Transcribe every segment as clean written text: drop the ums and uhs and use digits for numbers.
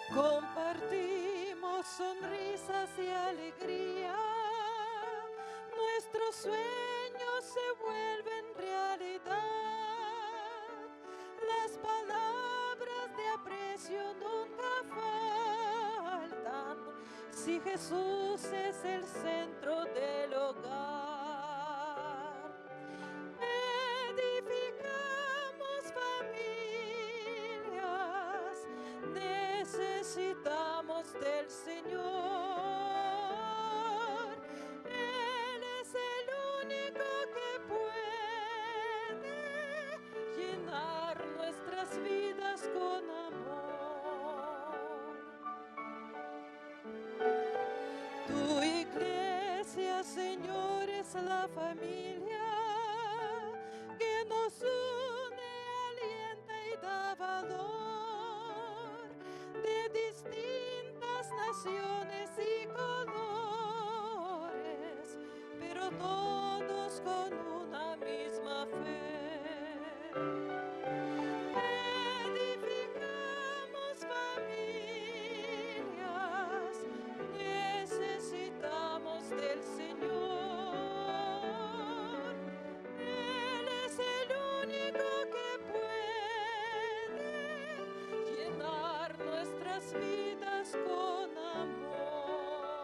Compartimos sonrisas y alegría, nuestros sueños se vuelven realidad, las palabras de aprecio nunca faltan, si Jesús es el centro del hogar. Edificamos familias, necesitamos del Señor. Él es el único que puede llenar nuestras vidas con amor. Tu iglesia, Señor, es la familia que nos une, alienta y da valor, de distintas naciones y colores, pero todos con una misma fe. Edificamos familias, necesitamos del Señor. Él es el único que puede llenar nuestras vidas con amor.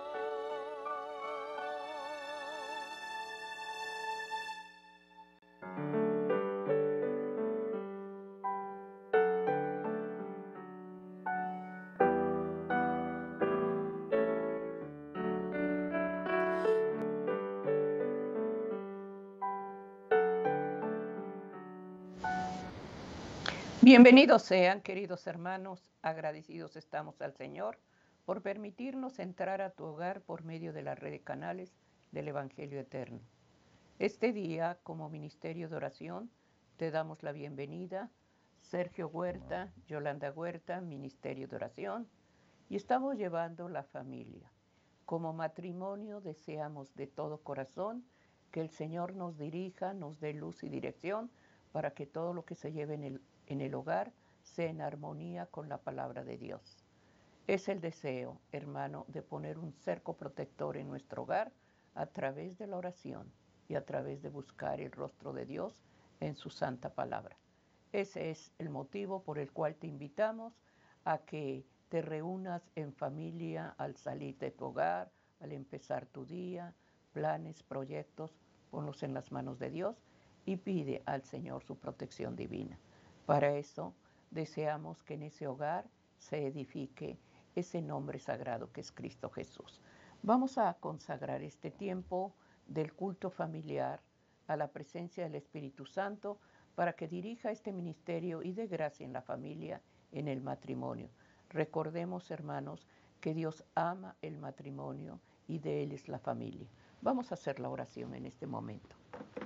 Bienvenidos sean, queridos hermanos, agradecidos estamos al Señor por permitirnos entrar a tu hogar por medio de la red de canales del Evangelio Eterno. Este día, como ministerio de oración, te damos la bienvenida, Sergio Huerta, Yolanda Huerta, ministerio de oración, y estamos llevando la familia. Como matrimonio deseamos de todo corazón que el Señor nos dirija, nos dé luz y dirección para que todo lo que se lleve en el hogar sea en armonía con la palabra de Dios. Es el deseo, hermano, de poner un cerco protector en nuestro hogar a través de la oración y a través de buscar el rostro de Dios en su santa palabra. Ese es el motivo por el cual te invitamos a que te reúnas en familia al salir de tu hogar, al empezar tu día, planes, proyectos, ponlos en las manos de Dios y pide al Señor su protección divina. Para eso deseamos que en ese hogar se edifique ese nombre sagrado que es Cristo Jesús. Vamos a consagrar este tiempo del culto familiar a la presencia del Espíritu Santo para que dirija este ministerio y dé gracia en la familia, en el matrimonio. Recordemos, hermanos, que Dios ama el matrimonio y de Él es la familia. Vamos a hacer la oración en este momento.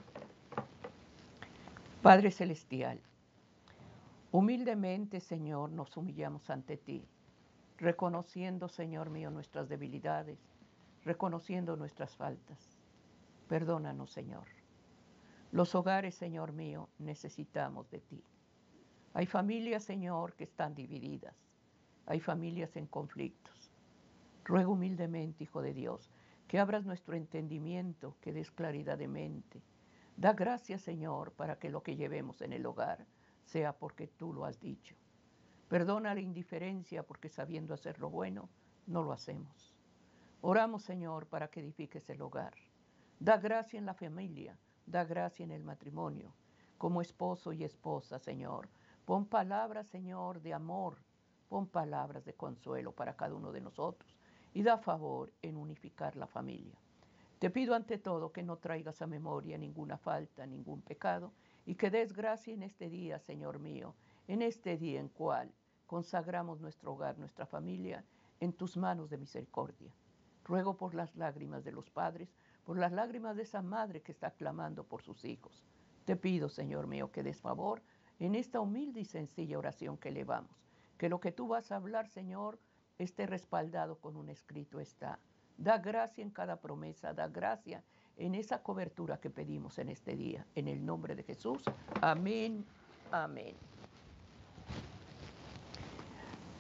Padre Celestial, humildemente, Señor, nos humillamos ante ti, reconociendo, Señor mío, nuestras debilidades, reconociendo nuestras faltas. Perdónanos, Señor. Los hogares, Señor mío, necesitamos de ti. Hay familias, Señor, que están divididas. Hay familias en conflictos. Ruego humildemente, Hijo de Dios, que abras nuestro entendimiento, que des claridad de mente. Da gracias, Señor, para que lo que llevemos en el hogar sea porque tú lo has dicho. Perdona la indiferencia porque sabiendo hacer lo bueno, no lo hacemos. Oramos, Señor, para que edifiques el hogar. Da gracia en la familia, da gracia en el matrimonio. Como esposo y esposa, Señor, pon palabras, Señor, de amor, pon palabras de consuelo para cada uno de nosotros y da favor en unificar la familia. Te pido ante todo que no traigas a memoria ninguna falta, ningún pecado, y que des gracia en este día, Señor mío, en este día en cual consagramos nuestro hogar, nuestra familia, en tus manos de misericordia. Ruego por las lágrimas de los padres, por las lágrimas de esa madre que está clamando por sus hijos. Te pido, Señor mío, que des favor en esta humilde y sencilla oración que elevamos. Que lo que tú vas a hablar, Señor, esté respaldado con un escrito está. Da gracia en cada promesa, da gracia en esa cobertura que pedimos en este día. En el nombre de Jesús. Amén. Amén.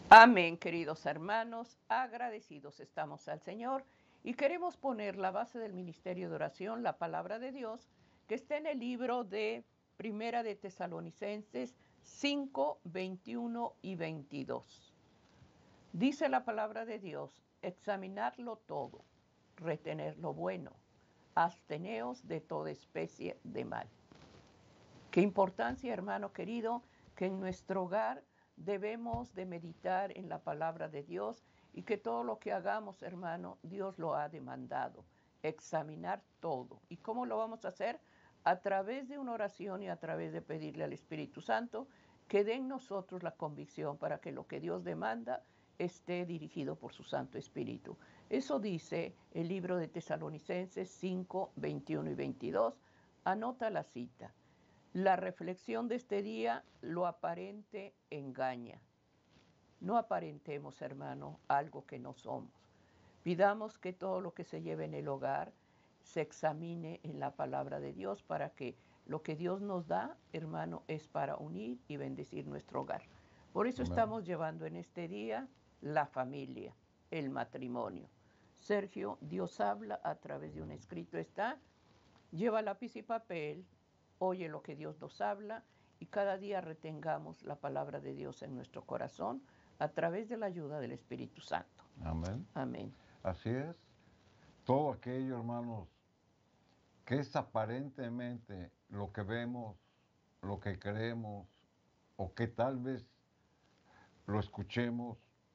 Amén, queridos hermanos, agradecidos estamos al Señor y queremos poner la base del ministerio de oración, la palabra de Dios, que está en el libro de Primera de Tesalonicenses 5, 21 y 22. Dice la palabra de Dios, examinarlo todo, retener lo bueno, absteneos de toda especie de mal. Qué importancia, hermano querido, que en nuestro hogar debemos de meditar en la palabra de Dios y que todo lo que hagamos, hermano, Dios lo ha demandado. Examinar todo. ¿Y cómo lo vamos a hacer? A través de una oración y a través de pedirle al Espíritu Santo que dé en nosotros la convicción para que lo que Dios demanda esté dirigido por su Santo Espíritu. Eso dice el libro de Tesalonicenses 5, 21 y 22. Anota la cita. La reflexión de este día, lo aparente engaña. No aparentemos, hermano, algo que no somos. Pidamos que todo lo que se lleve en el hogar se examine en la palabra de Dios para que lo que Dios nos da, hermano, es para unir y bendecir nuestro hogar. Por eso Amén. estamos llevando en este día la familia, el matrimonio. Sergio, Dios habla a través de un escrito está. Lleva lápiz y papel, oye lo que Dios nos habla y cada día retengamos la palabra de Dios en nuestro corazón a través de la ayuda del Espíritu Santo. Amén. Amén. Así es. Todo aquello, hermanos, que es aparentemente lo que vemos, lo que creemos, o que tal vez lo escuchemos,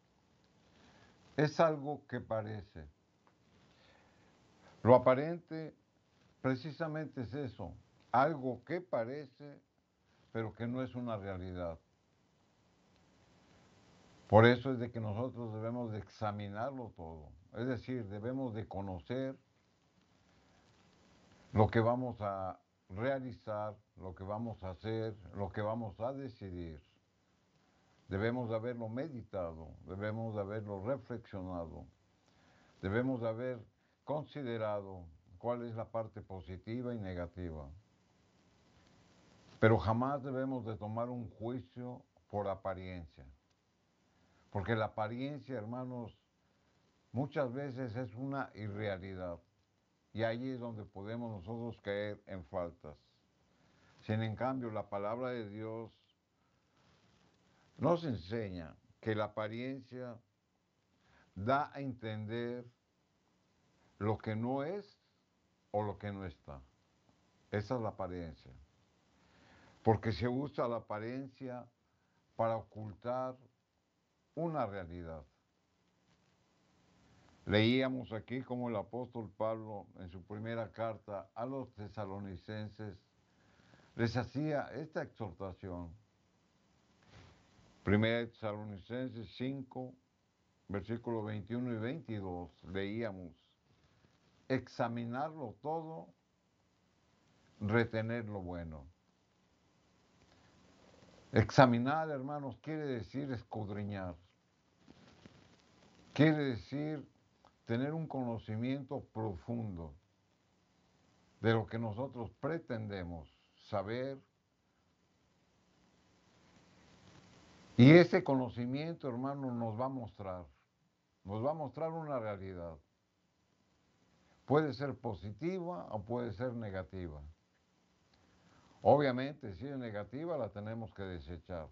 es algo que parece. Lo aparente precisamente es eso, algo que parece, pero que no es una realidad. Por eso es de que nosotros debemos de examinarlo todo, es decir, debemos de conocer lo que vamos a realizar, lo que vamos a hacer, lo que vamos a decidir. Debemos de haberlo meditado, debemos de haberlo reflexionado, debemos de haber considerado cuál es la parte positiva y negativa. Pero jamás debemos de tomar un juicio por apariencia. Porque la apariencia, hermanos, muchas veces es una irrealidad. Y ahí es donde podemos nosotros caer en faltas. Sin en cambio, la palabra de Dios nos enseña que la apariencia da a entender lo que no es o lo que no está. Esa es la apariencia. Porque se usa la apariencia para ocultar una realidad. Leíamos aquí como el apóstol Pablo en su primera carta a los tesalonicenses les hacía esta exhortación. Primera de Tesalonicenses 5, versículos 21 y 22, leíamos, examinarlo todo, retener lo bueno. Examinar, hermanos, quiere decir escudriñar. Quiere decir tener un conocimiento profundo de lo que nosotros pretendemos saber. Y ese conocimiento, hermano, nos va a mostrar una realidad. Puede ser positiva o puede ser negativa. Obviamente, si es negativa, la tenemos que desechar.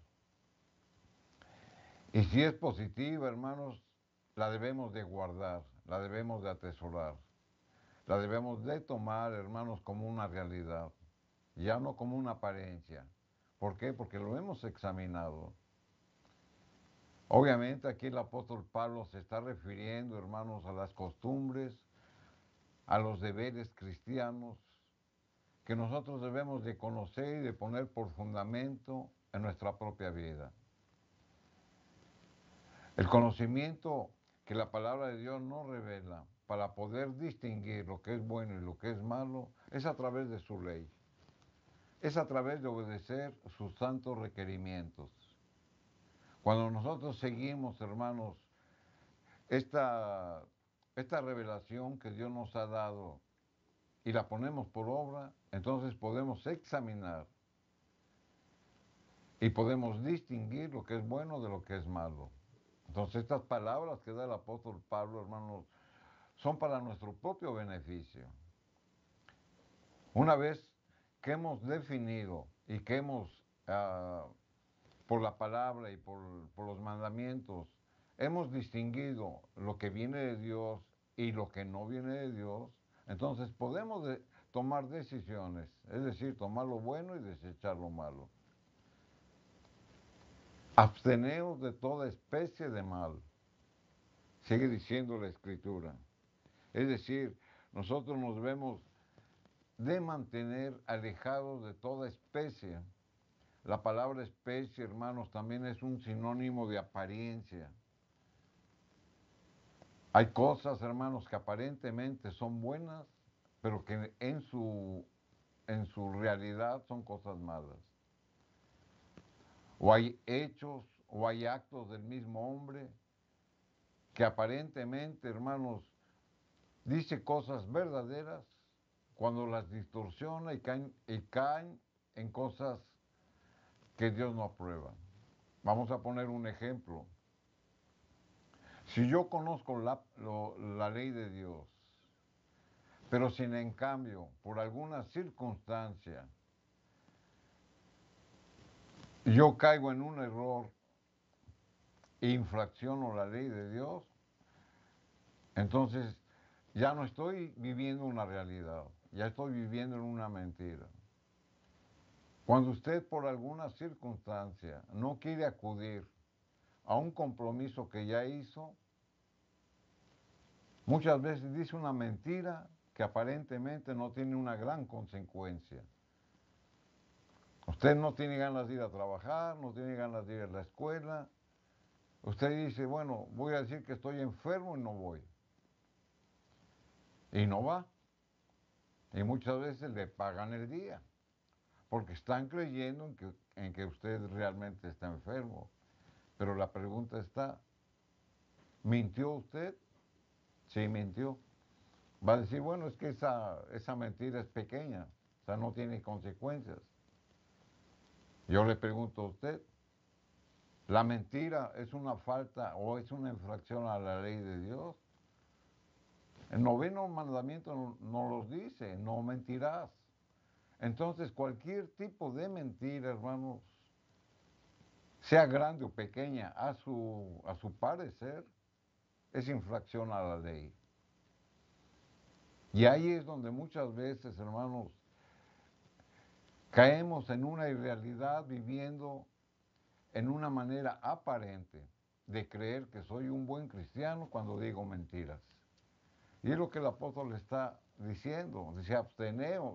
Y si es positiva, hermanos, la debemos de guardar, la debemos de atesorar, la debemos de tomar, hermanos, como una realidad, ya no como una apariencia. ¿Por qué? Porque lo hemos examinado. Obviamente aquí el apóstol Pablo se está refiriendo, hermanos, a las costumbres, a los deberes cristianos, que nosotros debemos de conocer y de poner por fundamento en nuestra propia vida. El conocimiento que la palabra de Dios nos revela para poder distinguir lo que es bueno y lo que es malo es a través de su ley. Es a través de obedecer sus santos requerimientos. Cuando nosotros seguimos, hermanos, esta revelación que Dios nos ha dado y la ponemos por obra, entonces podemos examinar y podemos distinguir lo que es bueno de lo que es malo. Entonces estas palabras que da el apóstol Pablo, hermanos, son para nuestro propio beneficio. Una vez que hemos definido y que hemos, por la palabra y por los mandamientos, hemos distinguido lo que viene de Dios y lo que no viene de Dios, entonces podemos tomar decisiones, es decir, tomar lo bueno y desechar lo malo. Absteneos de toda especie de mal, sigue diciendo la Escritura. Es decir, nosotros nos debemos de mantener alejados de toda especie. La palabra especie, hermanos, también es un sinónimo de apariencia. Hay cosas, hermanos, que aparentemente son buenas, pero que en su realidad son cosas malas. O hay hechos o hay actos del mismo hombre que aparentemente, hermanos, dice cosas verdaderas cuando las distorsiona y caen en cosas que Dios no aprueba. Vamos a poner un ejemplo. Si yo conozco la ley de Dios, pero si en cambio, por alguna circunstancia, yo caigo en un error e infracciono la ley de Dios, entonces ya no estoy viviendo una realidad, ya estoy viviendo en una mentira. Cuando usted por alguna circunstancia no quiere acudir a un compromiso que ya hizo, muchas veces dice una mentira que aparentemente no tiene una gran consecuencia. Usted no tiene ganas de ir a trabajar, no tiene ganas de ir a la escuela. Usted dice, bueno, voy a decir que estoy enfermo y no voy. Y no va. Y muchas veces le pagan el día, porque están creyendo en que usted realmente está enfermo. Pero la pregunta está, ¿mintió usted? Sí, mintió. Va a decir, bueno, es que esa mentira es pequeña, o sea, no tiene consecuencias. Yo le pregunto a usted, ¿la mentira es una falta o es una infracción a la ley de Dios? El noveno mandamiento nos los dice, no mentirás. Entonces, cualquier tipo de mentira, hermanos, sea grande o pequeña, a su parecer, es infracción a la ley. Y ahí es donde muchas veces, hermanos, caemos en una irrealidad viviendo en una manera aparente de creer que soy un buen cristiano cuando digo mentiras. Y es lo que el apóstol le está diciendo, dice, absteneos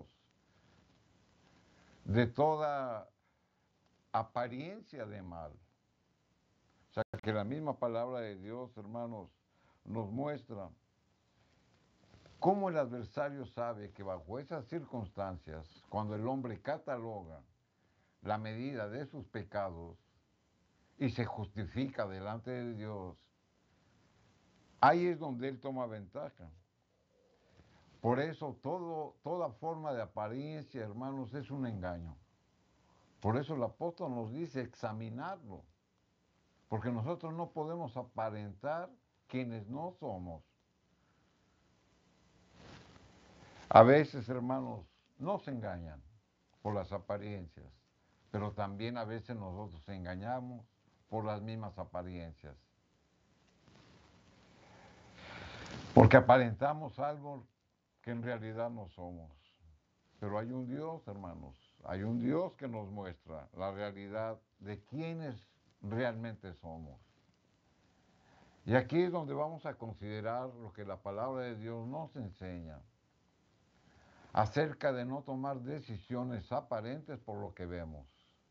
de toda apariencia de mal. O sea, que la misma palabra de Dios, hermanos, nos muestra cómo el adversario sabe que bajo esas circunstancias, cuando el hombre cataloga la medida de sus pecados y se justifica delante de Dios, ahí es donde él toma ventaja. Por eso toda forma de apariencia, hermanos, es un engaño. Por eso el apóstol nos dice examinarlo, porque nosotros no podemos aparentar quienes no somos. A veces, hermanos, nos engañan por las apariencias, pero también a veces nosotros engañamos por las mismas apariencias. Porque aparentamos algo que en realidad no somos. Pero hay un Dios, hermanos, hay un Dios que nos muestra la realidad de quiénes realmente somos. Y aquí es donde vamos a considerar lo que la palabra de Dios nos enseña acerca de no tomar decisiones aparentes por lo que vemos.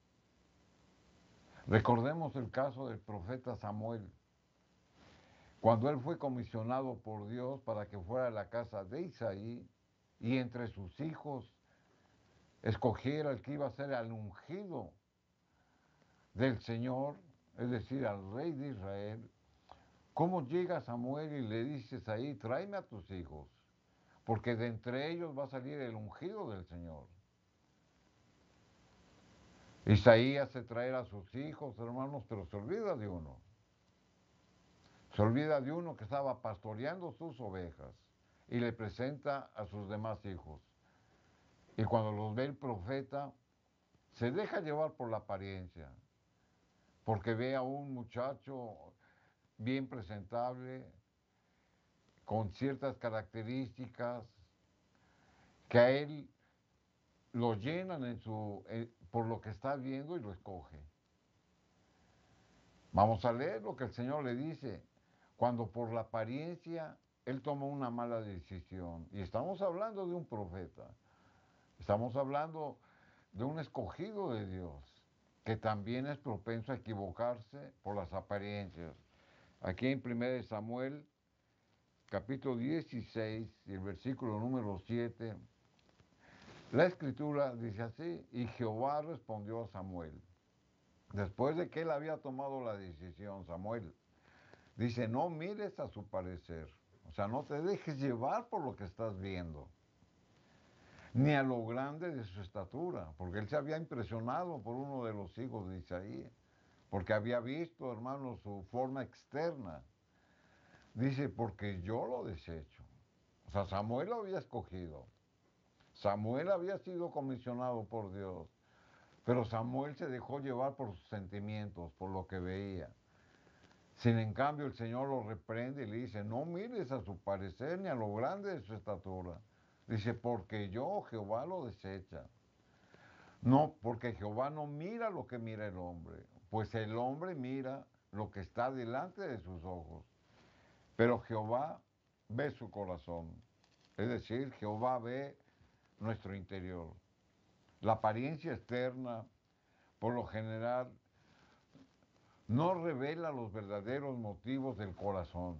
Recordemos el caso del profeta Samuel, cuando él fue comisionado por Dios para que fuera a la casa de Isaí y entre sus hijos escogiera el que iba a ser el ungido del Señor, es decir, al rey de Israel. ¿Cómo llega Samuel y le dices ahí, tráeme a tus hijos? Porque de entre ellos va a salir el ungido del Señor. Isaías hace traer a sus hijos, hermanos, pero se olvida de uno. Se olvida de uno que estaba pastoreando sus ovejas y le presenta a sus demás hijos. Y cuando los ve el profeta, se deja llevar por la apariencia, porque ve a un muchacho bien presentable, con ciertas características que a él lo llenan por lo que está viendo y lo escoge. Vamos a leer lo que el Señor le dice cuando por la apariencia él toma una mala decisión. Y estamos hablando de un profeta, estamos hablando de un escogido de Dios, que también es propenso a equivocarse por las apariencias. Aquí en 1 Samuel, capítulo 16, y el versículo número 7, la escritura dice así: y Jehová respondió a Samuel, después de que él había tomado la decisión, Samuel, dice, no mires a su parecer, o sea, no te dejes llevar por lo que estás viendo, ni a lo grande de su estatura, porque él se había impresionado por uno de los hijos de Isaí, porque había visto, hermano, su forma externa. Dice, porque yo lo desecho. O sea, Samuel lo había escogido. Samuel había sido comisionado por Dios, pero Samuel se dejó llevar por sus sentimientos, por lo que veía. Sin en cambio, el Señor lo reprende y le dice, no mires a su parecer ni a lo grande de su estatura. Dice, porque yo, Jehová, lo desecha. No, porque Jehová no mira lo que mira el hombre, pues el hombre mira lo que está delante de sus ojos, pero Jehová ve su corazón. Es decir, Jehová ve nuestro interior. La apariencia externa, por lo general, no revela los verdaderos motivos del corazón.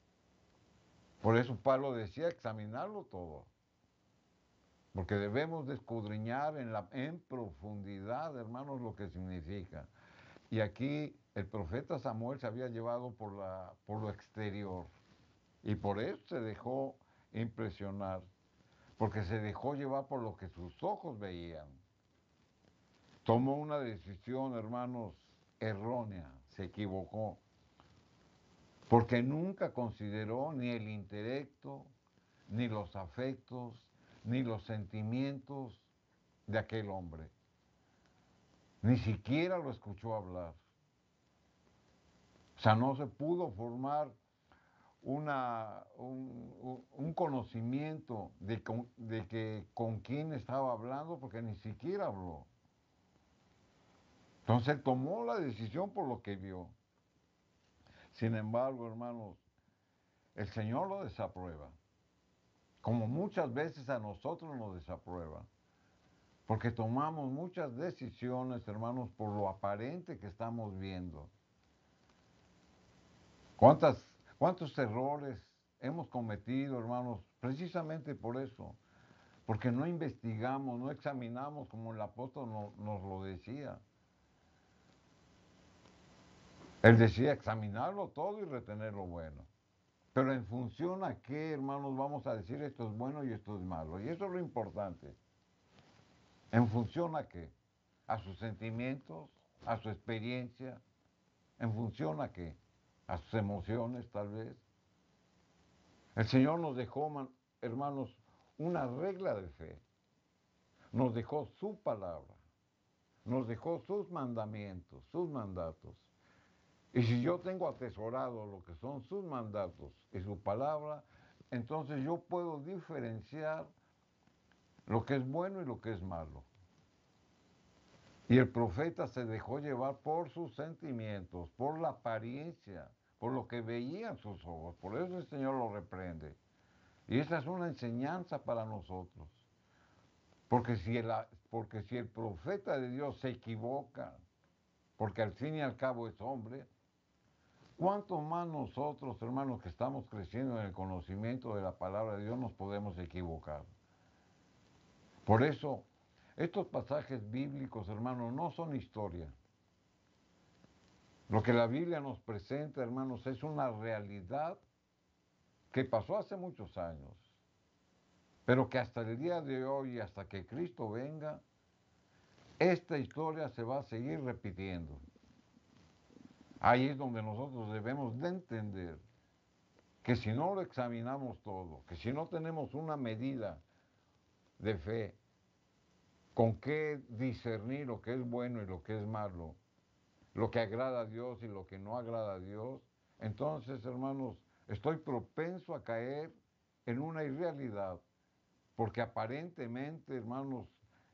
Por eso Pablo decía examinarlo todo, porque debemos de escudriñar en profundidad, hermanos, lo que significa. Y aquí el profeta Samuel se había llevado por lo exterior, y por eso se dejó impresionar, porque se dejó llevar por lo que sus ojos veían. Tomó una decisión, hermanos, errónea, se equivocó, porque nunca consideró ni el intelecto, ni los afectos, ni los sentimientos de aquel hombre. Ni siquiera lo escuchó hablar. O sea, no se pudo formar un conocimiento de que con quién estaba hablando, porque ni siquiera habló. Entonces tomó la decisión por lo que vio. Sin embargo, hermanos, el Señor lo desaprueba, como muchas veces a nosotros nos desaprueba, porque tomamos muchas decisiones, hermanos, por lo aparente que estamos viendo. ¿Cuántos errores hemos cometido, hermanos, precisamente por eso? Porque no investigamos, no examinamos como el apóstol nos lo decía. Él decía examinarlo todo y retener lo bueno. Pero en función a qué, hermanos, vamos a decir esto es bueno y esto es malo. Y eso es lo importante. ¿En función a qué? A sus sentimientos, a su experiencia. ¿En función a qué? A sus emociones, tal vez. El Señor nos dejó, hermanos, una regla de fe. Nos dejó su palabra. Nos dejó sus mandamientos, sus mandatos. Y si yo tengo atesorado lo que son sus mandatos y su palabra, entonces yo puedo diferenciar lo que es bueno y lo que es malo. Y el profeta se dejó llevar por sus sentimientos, por la apariencia, por lo que veían sus ojos. Por eso el Señor lo reprende. Y esa es una enseñanza para nosotros. Porque si el profeta de Dios se equivoca, porque al fin y al cabo es hombre, ¿cuánto más nosotros, hermanos, que estamos creciendo en el conocimiento de la palabra de Dios, nos podemos equivocar? Por eso, estos pasajes bíblicos, hermanos, no son historia. Lo que la Biblia nos presenta, hermanos, es una realidad que pasó hace muchos años, pero que hasta el día de hoy, hasta que Cristo venga, esta historia se va a seguir repitiendo. Ahí es donde nosotros debemos de entender que si no lo examinamos todo, que si no tenemos una medida de fe, con qué discernir lo que es bueno y lo que es malo, lo que agrada a Dios y lo que no agrada a Dios, entonces, hermanos, estoy propenso a caer en una irrealidad, porque aparentemente, hermanos,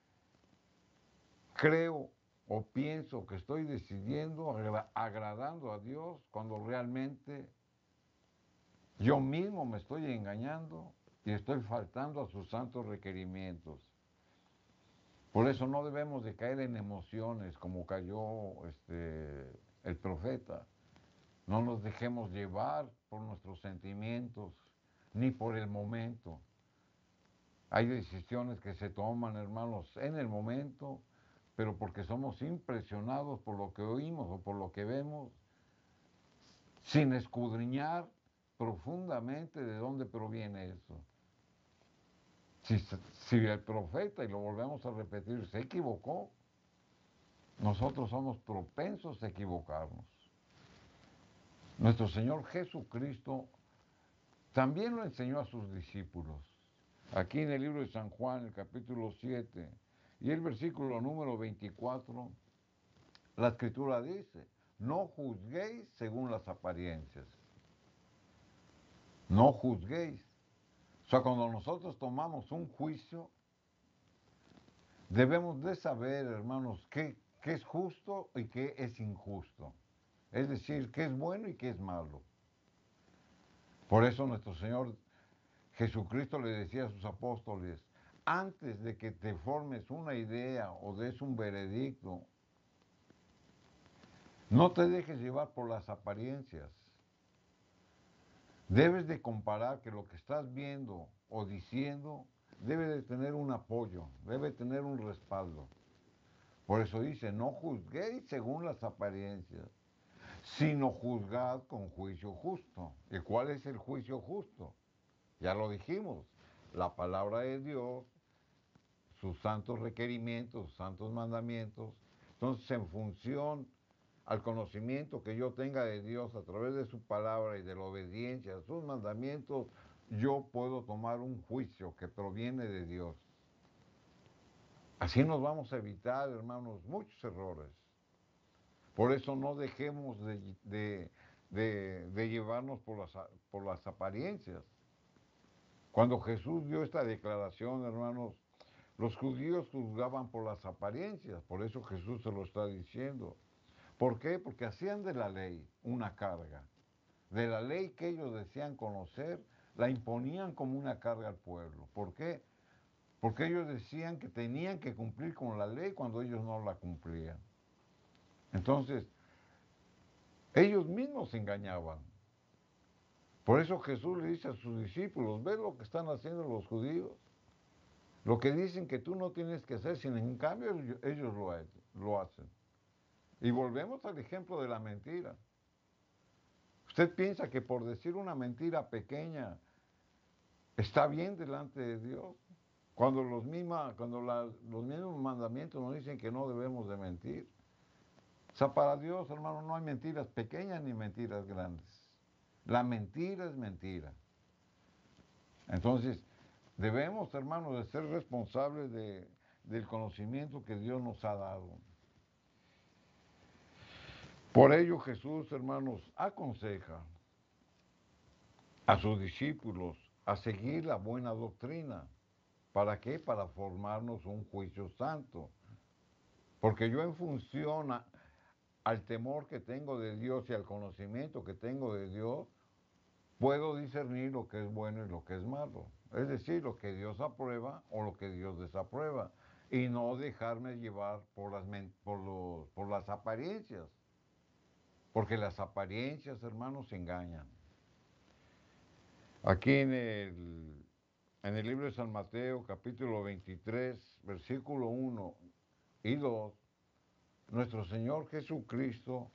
creo o pienso que estoy decidiendo, agradando a Dios, cuando realmente yo mismo me estoy engañando y estoy faltando a sus santos requerimientos. Por eso no debemos de caer en emociones como cayó el profeta. No nos dejemos llevar por nuestros sentimientos ni por el momento. Hay decisiones que se toman, hermanos, en el momento, pero porque somos impresionados por lo que oímos o por lo que vemos, sin escudriñar profundamente de dónde proviene eso. Si el profeta, y lo volvemos a repetir, se equivocó, nosotros somos propensos a equivocarnos. Nuestro Señor Jesucristo también lo enseñó a sus discípulos. Aquí en el libro de San Juan, el capítulo 7, y el versículo número 24, la Escritura dice, no juzguéis según las apariencias. No juzguéis. O sea, cuando nosotros tomamos un juicio, debemos de saber, hermanos, qué es justo y qué es injusto. Es decir, qué es bueno y qué es malo. Por eso nuestro Señor Jesucristo le decía a sus apóstoles, antes de que te formes una idea o des un veredicto, no te dejes llevar por las apariencias. Debes de comparar que lo que estás viendo o diciendo debe de tener un apoyo, debe tener un respaldo. Por eso dice, no juzguéis según las apariencias, sino juzgad con juicio justo. ¿Y cuál es el juicio justo? Ya lo dijimos, la palabra de Dios, sus santos requerimientos, sus santos mandamientos. Entonces, en función al conocimiento que yo tenga de Dios a través de su palabra y de la obediencia a sus mandamientos, yo puedo tomar un juicio que proviene de Dios. Así nos vamos a evitar, hermanos, muchos errores. Por eso no dejemos de llevarnos por las apariencias. Cuando Jesús dio esta declaración, hermanos, los judíos juzgaban por las apariencias, por eso Jesús se lo está diciendo. ¿Por qué? Porque hacían de la ley una carga. De la ley que ellos decían conocer, la imponían como una carga al pueblo. ¿Por qué? Porque ellos decían que tenían que cumplir con la ley cuando ellos no la cumplían. Entonces, ellos mismos se engañaban. Por eso Jesús le dice a sus discípulos, ¿ves lo que están haciendo los judíos? Lo que dicen que tú no tienes que hacer, sino en cambio ellos lo hacen. Y volvemos al ejemplo de la mentira. ¿Usted piensa que por decir una mentira pequeña está bien delante de Dios? Cuando los mismos mandamientos nos dicen que no debemos de mentir. O sea, para Dios, hermano, no hay mentiras pequeñas ni mentiras grandes. La mentira es mentira. Entonces, debemos, hermanos, de ser responsables del conocimiento que Dios nos ha dado. Por ello Jesús, hermanos, aconseja a sus discípulos a seguir la buena doctrina. ¿Para qué? Para formarnos un juicio santo. Porque yo en función al temor que tengo de Dios y al conocimiento que tengo de Dios, puedo discernir lo que es bueno y lo que es malo. Es decir, lo que Dios aprueba o lo que Dios desaprueba. Y no dejarme llevar por las apariencias. Porque las apariencias, hermanos, engañan. Aquí en el libro de San Mateo, capítulo 23, versículo 1 y 2, nuestro Señor Jesucristo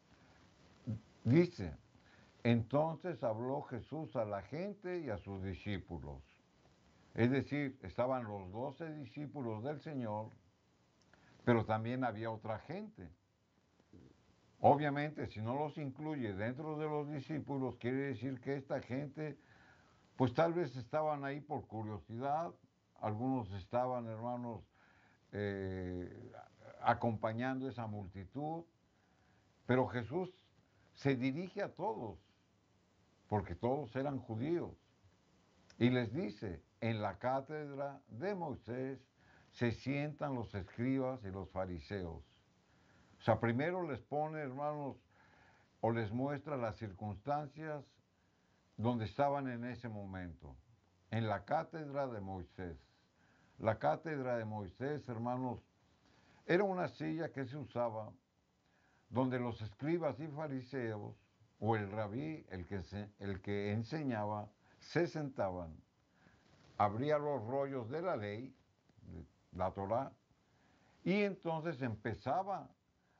dice, entonces habló Jesús a la gente y a sus discípulos. Es decir, estaban los 12 discípulos del Señor, pero también había otra gente. Obviamente, si no los incluye dentro de los discípulos, quiere decir que esta gente, pues tal vez estaban ahí por curiosidad, algunos estaban, hermanos, eh, acompañando esa multitud, pero Jesús se dirige a todos, porque todos eran judíos, y les dice, en la cátedra de Moisés se sientan los escribas y los fariseos. O sea, primero les pone, hermanos, o les muestra las circunstancias donde estaban en ese momento, en la cátedra de Moisés. La cátedra de Moisés, hermanos, era una silla que se usaba donde los escribas y fariseos, o el rabí, el que enseñaba, se sentaban, abría los rollos de la ley, la Torá, y entonces empezaba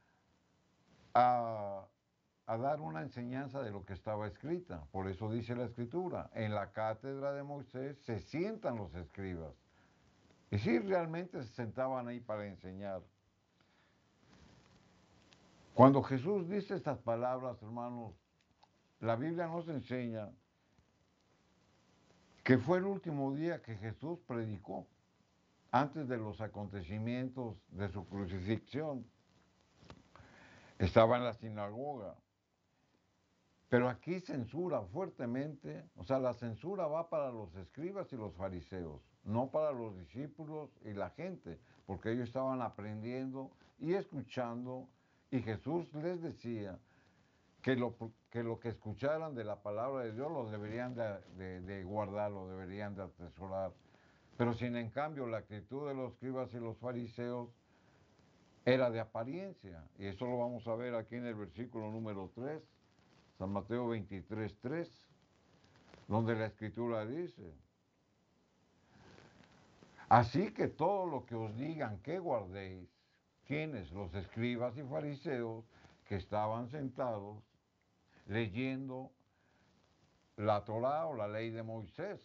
a, a dar una enseñanza de lo que estaba escrita. Por eso dice la escritura, en la cátedra de Moisés se sientan los escribas. Y sí, realmente se sentaban ahí para enseñar. Cuando Jesús dice estas palabras, hermanos, la Biblia nos enseña que fue el último día que Jesús predicó, antes de los acontecimientos de su crucifixión. Estaba en la sinagoga. Pero aquí censura fuertemente, o sea, la censura va para los escribas y los fariseos, no para los discípulos y la gente, porque ellos estaban aprendiendo y escuchando, y Jesús les decía que lo que escucharan de la palabra de Dios lo deberían de guardar, lo deberían de atesorar. Pero sin en cambio la actitud de los escribas y los fariseos era de apariencia, y eso lo vamos a ver aquí en el versículo número 3. San Mateo 23:3, donde la escritura dice, así que todo lo que os digan que guardéis, quienes, los escribas y fariseos que estaban sentados leyendo la Torá o la ley de Moisés.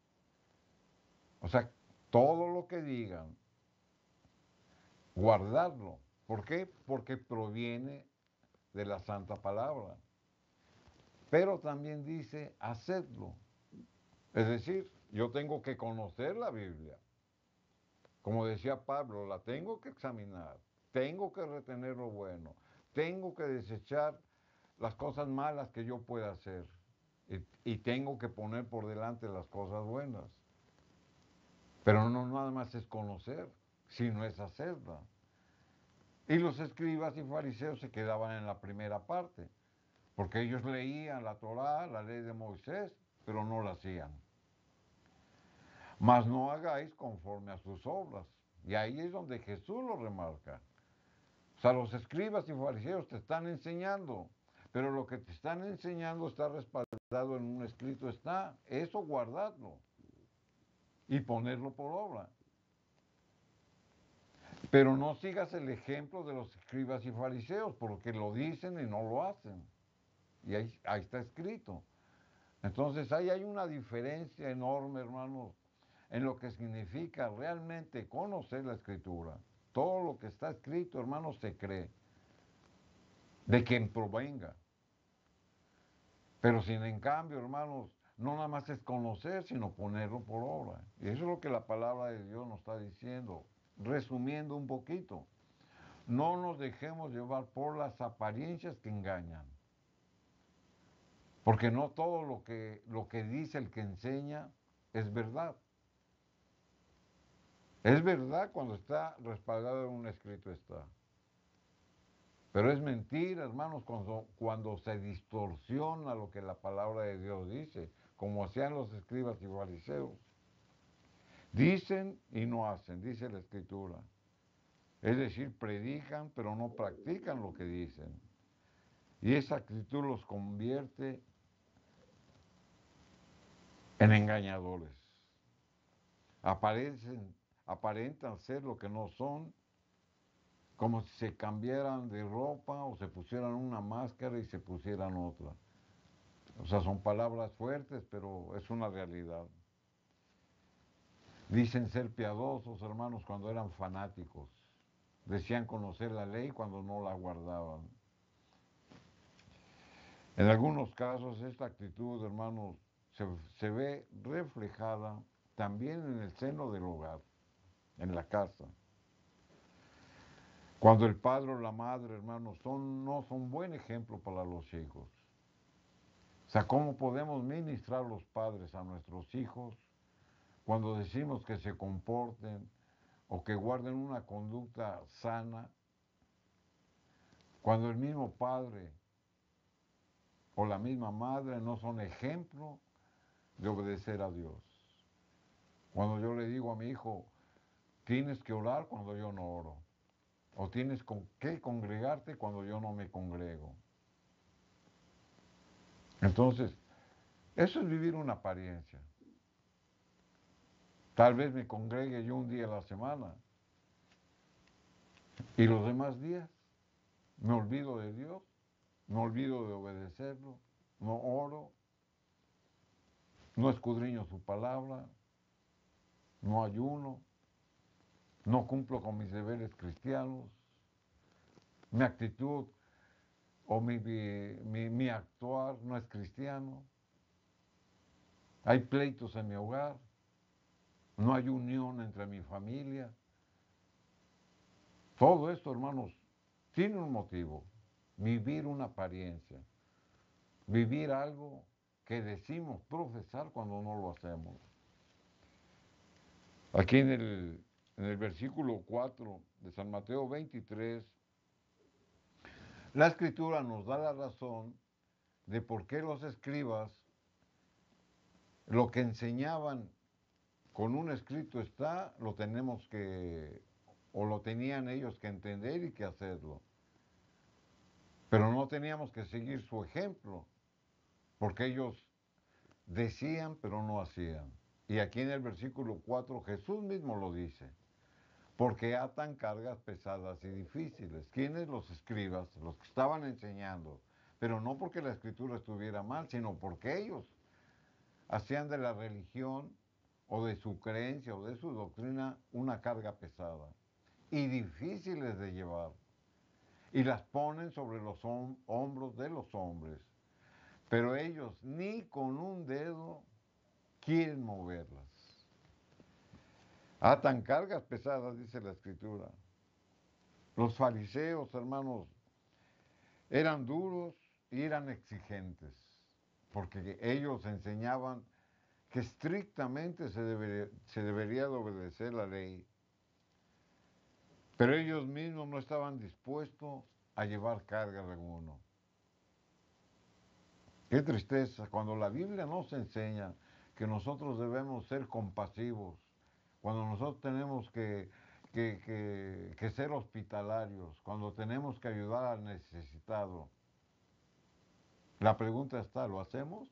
O sea, todo lo que digan, guardadlo. ¿Por qué? Porque proviene de la santa palabra. Pero también dice, hacedlo. Es decir, yo tengo que conocer la Biblia. Como decía Pablo, la tengo que examinar, tengo que retener lo bueno, tengo que desechar las cosas malas que yo pueda hacer y tengo que poner por delante las cosas buenas. Pero no nada más es conocer, sino es hacerla. Y los escribas y fariseos se quedaban en la primera parte, porque ellos leían la Torá, la ley de Moisés, pero no la hacían. Mas no hagáis conforme a sus obras. Y ahí es donde Jesús lo remarca. O sea, los escribas y fariseos te están enseñando, pero lo que te están enseñando está respaldado en un escrito, está, eso guardarlo y ponerlo por obra. Pero no sigas el ejemplo de los escribas y fariseos, porque lo dicen y no lo hacen. Y ahí está escrito. Entonces ahí hay una diferencia enorme, hermanos, en lo que significa realmente conocer la escritura. Todo lo que está escrito, hermanos, se cree, de quien provenga. Pero sin en cambio, hermanos, no nada más es conocer, sino ponerlo por obra. Y eso es lo que la palabra de Dios nos está diciendo. Resumiendo un poquito, no nos dejemos llevar por las apariencias que engañan. Porque no todo lo que dice el que enseña es verdad. Es verdad cuando está respaldado en un escrito está. Pero es mentira, hermanos, cuando se distorsiona lo que la palabra de Dios dice, como hacían los escribas y fariseos. Dicen y no hacen, dice la escritura. Es decir, predican, pero no practican lo que dicen. Y esa actitud los convierte en engañadores. Aparentan ser lo que no son, como si se cambiaran de ropa o se pusieran una máscara y se pusieran otra. O sea, son palabras fuertes, pero es una realidad. Dicen ser piadosos, hermanos, cuando eran fanáticos. Decían conocer la ley cuando no la guardaban. En algunos casos esta actitud, hermanos, se ve reflejada también en el seno del hogar, en la casa. Cuando el padre o la madre, hermanos, no son buen ejemplo para los hijos. O sea, ¿cómo podemos ministrar los padres a nuestros hijos cuando decimos que se comporten o que guarden una conducta sana, cuando el mismo padre o la misma madre no son ejemplo de obedecer a Dios? Cuando yo le digo a mi hijo, tienes que orar cuando yo no oro, o tienes que congregarte cuando yo no me congrego. Entonces, eso es vivir una apariencia. Tal vez me congregue yo un día a la semana y los demás días me olvido de Dios, me olvido de obedecerlo, no oro, no escudriño su palabra, no ayuno, no cumplo con mis deberes cristianos, mi actitud o mi actuar no es cristiano, hay pleitos en mi hogar, no hay unión entre mi familia. Todo esto, hermanos, tiene un motivo: vivir una apariencia, vivir algo que decimos profesar cuando no lo hacemos. Aquí en el versículo 4 de San Mateo 23, la Escritura nos da la razón de por qué los escribas lo que enseñaban con un escrito está, lo tenemos que, o lo tenían ellos que entender y que hacerlo. Pero no teníamos que seguir su ejemplo, porque ellos decían pero no hacían. Y aquí en el versículo 4 Jesús mismo lo dice: porque atan cargas pesadas y difíciles. ¿Quiénes? Los escribas, los que estaban enseñando, pero no porque la escritura estuviera mal, sino porque ellos hacían de la religión o de su creencia o de su doctrina una carga pesada y difíciles de llevar, y las ponen sobre los hombros de los hombres, pero ellos ni con un dedo quieren moverlas. Atan cargas pesadas, dice la Escritura. Los fariseos, hermanos, eran duros y eran exigentes, porque ellos enseñaban que estrictamente se debería de obedecer la ley, pero ellos mismos no estaban dispuestos a llevar carga alguno. Qué tristeza cuando la Biblia nos enseña que nosotros debemos ser compasivos, cuando nosotros tenemos que ser hospitalarios, cuando tenemos que ayudar al necesitado. La pregunta está, ¿lo hacemos?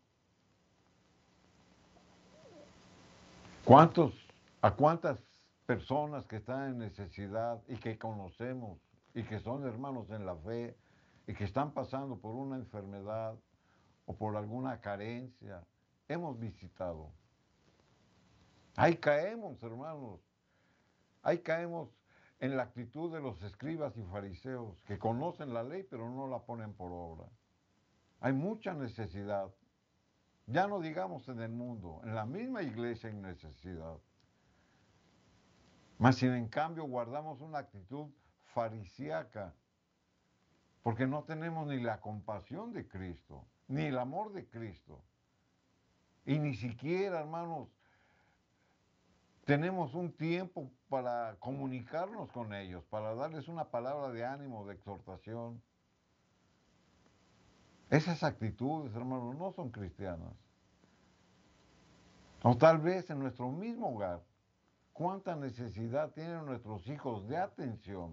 ¿A cuántas personas que están en necesidad y que conocemos y que son hermanos en la fe y que están pasando por una enfermedad o por alguna carencia hemos visitado? Ahí caemos, hermanos. Ahí caemos en la actitud de los escribas y fariseos que conocen la ley pero no la ponen por obra. Hay mucha necesidad. Ya no digamos en el mundo, en la misma iglesia hay necesidad. Mas si en cambio guardamos una actitud farisíaca, porque no tenemos ni la compasión de Cristo, ni el amor de Cristo, y ni siquiera, hermanos, tenemos un tiempo para comunicarnos con ellos, para darles una palabra de ánimo, de exhortación. Esas actitudes, hermanos, no son cristianas. O tal vez en nuestro mismo hogar, ¿cuánta necesidad tienen nuestros hijos de atención?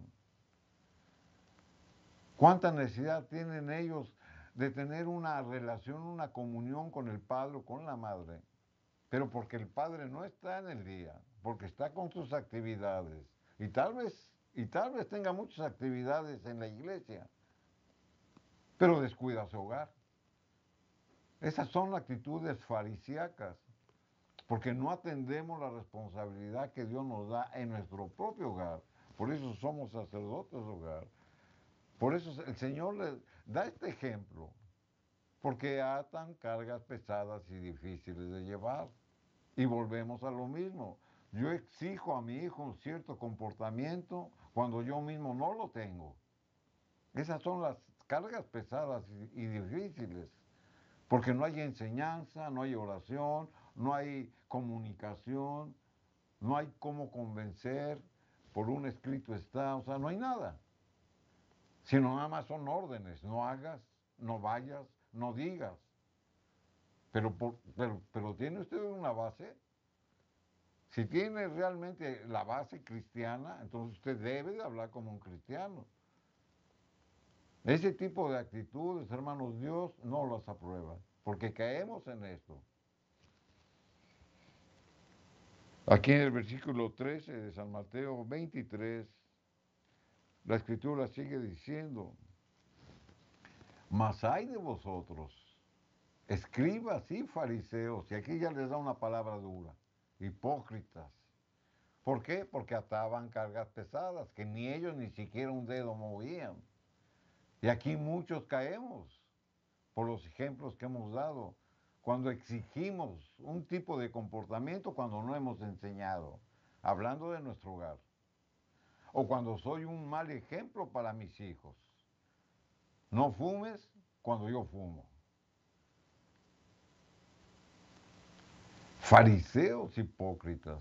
¿Cuánta necesidad tienen ellos de tener una relación, una comunión con el padre o con la madre? Pero porque el padre no está en el día, porque está con sus actividades, y tal vez tenga muchas actividades en la iglesia, pero descuida su hogar. Esas son actitudes farisíacas, porque no atendemos la responsabilidad que Dios nos da en nuestro propio hogar. Por eso somos sacerdotes de hogar. Por eso el Señor le da este ejemplo. porque atan cargas pesadas y difíciles de llevar. Y volvemos a lo mismo. Yo exijo a mi hijo un cierto comportamiento cuando yo mismo no lo tengo. Esas son las cargas pesadas y difíciles, porque no hay enseñanza, no hay oración, no hay comunicación, no hay cómo convencer, por un escrito está, o sea, no hay nada. Sino nada más son órdenes, no hagas, no vayas, no digas. Pero ¿tiene usted una base? Si tiene realmente la base cristiana, entonces usted debe de hablar como un cristiano. Ese tipo de actitudes, hermanos, Dios no las aprueba, porque caemos en esto. Aquí en el versículo 13 de San Mateo 23, la escritura sigue diciendo, mas hay de vosotros, escribas y fariseos, y aquí ya les da una palabra dura, hipócritas. ¿Por qué? Porque ataban cargas pesadas, que ni ellos ni siquiera un dedo movían. Y aquí muchos caemos por los ejemplos que hemos dado, cuando exigimos un tipo de comportamiento cuando no hemos enseñado, hablando de nuestro hogar, o cuando soy un mal ejemplo para mis hijos. No fumes cuando yo fumo. Fariseos hipócritas,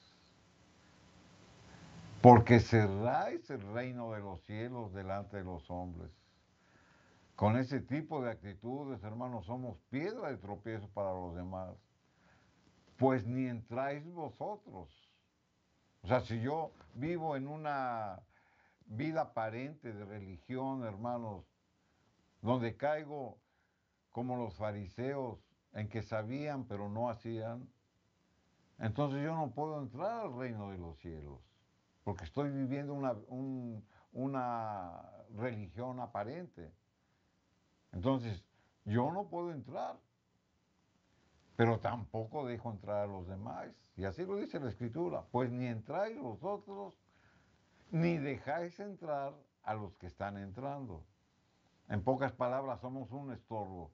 porque cerráis el reino de los cielos delante de los hombres. Con ese tipo de actitudes, hermanos, somos piedra de tropiezo para los demás. Pues ni entráis vosotros. O sea, si yo vivo en una vida aparente de religión, hermanos, donde caigo como los fariseos, en que sabían pero no hacían, entonces yo no puedo entrar al reino de los cielos, porque estoy viviendo una religión aparente. Entonces, yo no puedo entrar, pero tampoco dejo entrar a los demás. Y así lo dice la Escritura, pues ni entráis vosotros, ni dejáis entrar a los que están entrando. En pocas palabras, somos un estorbo.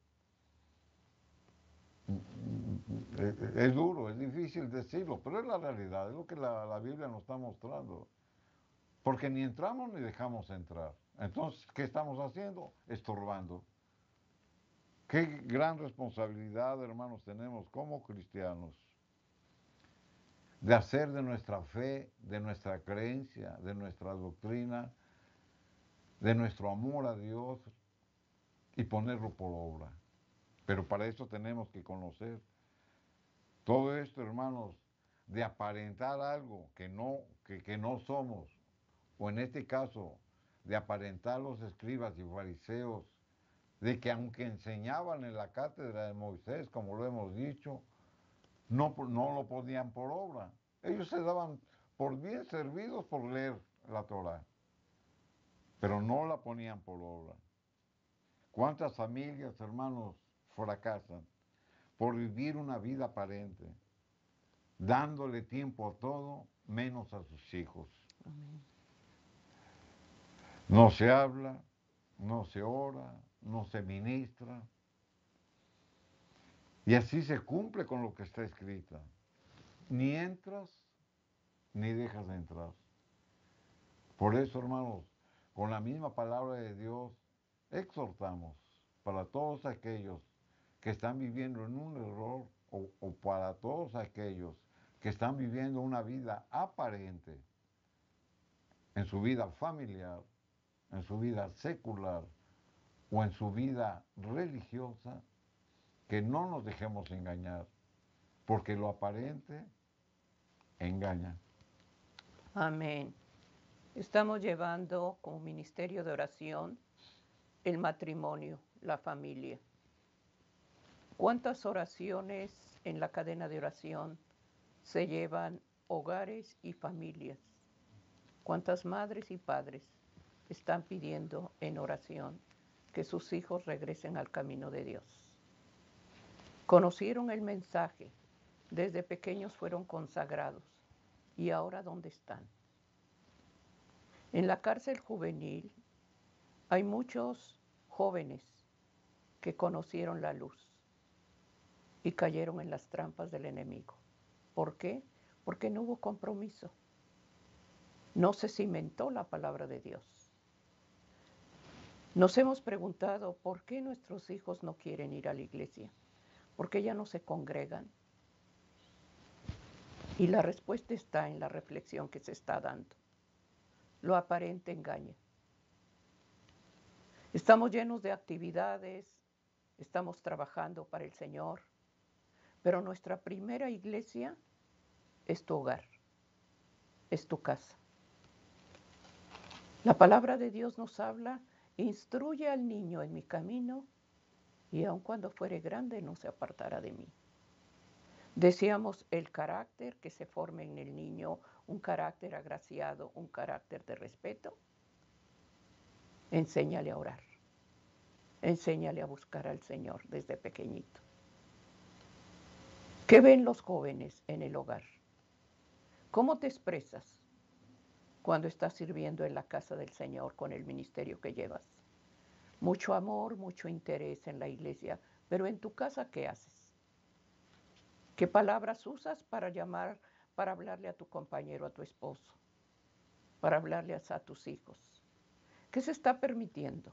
Es duro, es difícil decirlo, pero es la realidad, es lo que la Biblia nos está mostrando. Porque ni entramos ni dejamos entrar. Entonces, ¿qué estamos haciendo? Estorbando. Qué gran responsabilidad, hermanos, tenemos como cristianos de hacer de nuestra fe, de nuestra creencia, de nuestra doctrina, de nuestro amor a Dios y ponerlo por obra. Pero para eso tenemos que conocer todo esto, hermanos, de aparentar algo que no somos, o en este caso, de aparentar los escribas y fariseos, de que aunque enseñaban en la cátedra de Moisés, como lo hemos dicho, no lo ponían por obra. Ellos se daban por bien servidos por leer la Torá, pero no la ponían por obra. ¿Cuántas familias, hermanos, fracasan por vivir una vida aparente, dándole tiempo a todo menos a sus hijos? Amén. No se habla, no se ora, no se ministra. Y así se cumple con lo que está escrito. Ni entras, ni dejas de entrar. Por eso, hermanos, con la misma palabra de Dios, exhortamos para todos aquellos que están viviendo en un error o para todos aquellos que están viviendo una vida aparente en su vida familiar, en su vida secular o en su vida religiosa, que no nos dejemos engañar, porque lo aparente engaña. Amén. Estamos llevando como ministerio de oración el matrimonio, la familia. ¿Cuántas oraciones en la cadena de oración se llevan hogares y familias? ¿Cuántas madres y padres están pidiendo en oración que sus hijos regresen al camino de Dios? Conocieron el mensaje, desde pequeños fueron consagrados, ¿y ahora dónde están? En la cárcel juvenil hay muchos jóvenes que conocieron la luz y cayeron en las trampas del enemigo. ¿Por qué? Porque no hubo compromiso. No se cimentó la palabra de Dios. Nos hemos preguntado por qué nuestros hijos no quieren ir a la iglesia, por qué ya no se congregan. Y la respuesta está en la reflexión que se está dando. Lo aparente engaña. Estamos llenos de actividades, estamos trabajando para el Señor, pero nuestra primera iglesia es tu hogar, es tu casa. La palabra de Dios nos habla: instruye al niño en mi camino, y aun cuando fuere grande no se apartará de mí. Deseamos el carácter que se forme en el niño, un carácter agraciado, un carácter de respeto. Enséñale a orar, enséñale a buscar al Señor desde pequeñito. ¿Qué ven los jóvenes en el hogar? ¿Cómo te expresas cuando estás sirviendo en la casa del Señor con el ministerio que llevas? Mucho amor, mucho interés en la iglesia, pero en tu casa, ¿qué haces? ¿Qué palabras usas para hablarle a tu compañero, a tu esposo, para hablarle a tus hijos? ¿Qué se está permitiendo?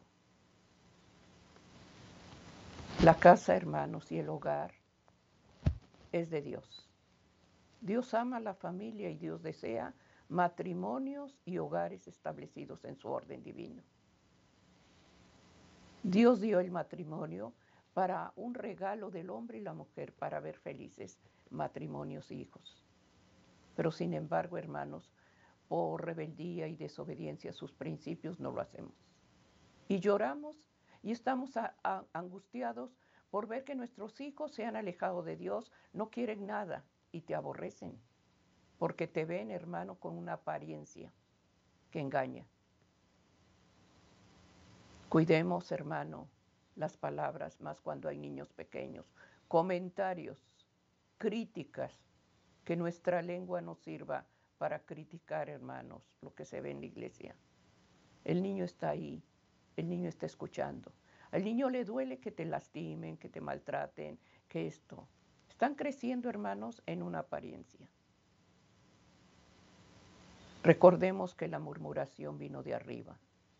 La casa, hermanos, y el hogar es de Dios. Dios ama a la familia y Dios desea matrimonios y hogares establecidos en su orden divino. Dios dio el matrimonio para un regalo del hombre y la mujer para ver felices matrimonios y hijos. Pero sin embargo, hermanos, por rebeldía y desobediencia a sus principios no lo hacemos. Y lloramos y estamos angustiados por ver que nuestros hijos se han alejado de Dios, no quieren nada y te aborrecen, porque te ven, hermano, con una apariencia que engaña. Cuidemos, hermano, las palabras, más cuando hay niños pequeños. Comentarios, críticas, que nuestra lengua nos sirva para criticar, hermanos, lo que se ve en la iglesia. El niño está ahí, el niño está escuchando. Al niño le duele que te lastimen, que te maltraten, que esto. Están creciendo, hermanos, en una apariencia. Recordemos que la murmuración vino de arriba.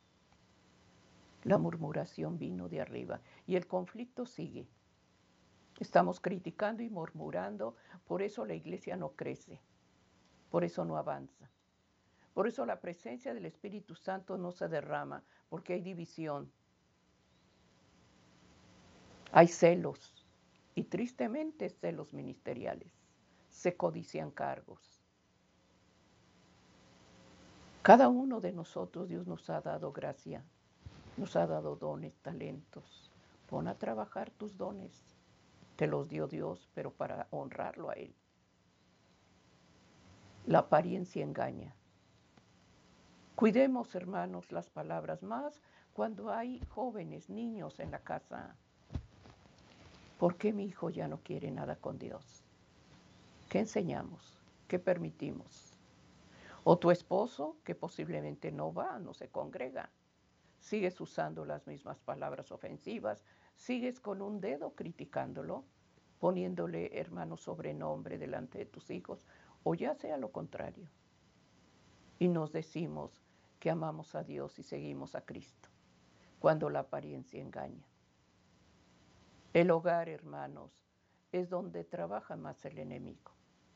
La murmuración vino de arriba y el conflicto sigue. Estamos criticando y murmurando, por eso la iglesia no crece, por eso no avanza. Por eso la presencia del Espíritu Santo no se derrama, porque hay división. Hay celos y tristemente celos ministeriales. Se codician cargos. Cada uno de nosotros, Dios nos ha dado gracia, nos ha dado dones, talentos. Pon a trabajar tus dones. Te los dio Dios, pero para honrarlo a Él. La apariencia engaña. Cuidemos, hermanos, las palabras, más cuando hay jóvenes, niños en la casa. ¿Por qué mi hijo ya no quiere nada con Dios? ¿Qué enseñamos? ¿Qué permitimos? O tu esposo, que posiblemente no va, no se congrega. Sigues usando las mismas palabras ofensivas, sigues con un dedo criticándolo, poniéndole, hermano, sobrenombre delante de tus hijos, o ya sea lo contrario. Y nos decimos que amamos a Dios y seguimos a Cristo, cuando la apariencia engaña. El hogar, hermanos, es donde trabaja más el enemigo.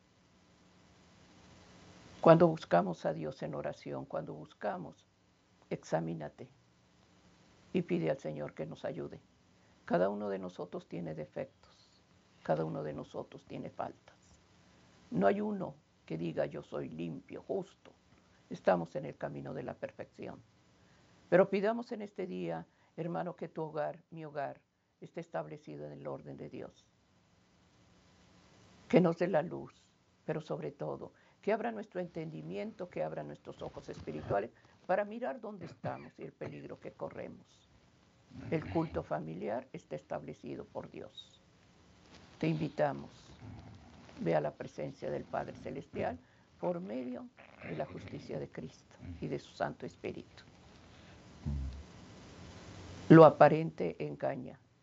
Cuando buscamos a Dios en oración, cuando buscamos, examínate y pide al Señor que nos ayude. Cada uno de nosotros tiene defectos, cada uno de nosotros tiene faltas. No hay uno que diga yo soy limpio, justo. Estamos en el camino de la perfección. Pero pidamos en este día, hermano, que tu hogar, mi hogar, esté establecido en el orden de Dios. Que nos dé la luz, pero sobre todo, que abra nuestro entendimiento, que abra nuestros ojos espirituales para mirar dónde estamos y el peligro que corremos. El culto familiar está establecido por Dios. Te invitamos, ve a la presencia del Padre Celestial por medio de la justicia de Cristo y de su Santo Espíritu. Lo aparente engaña.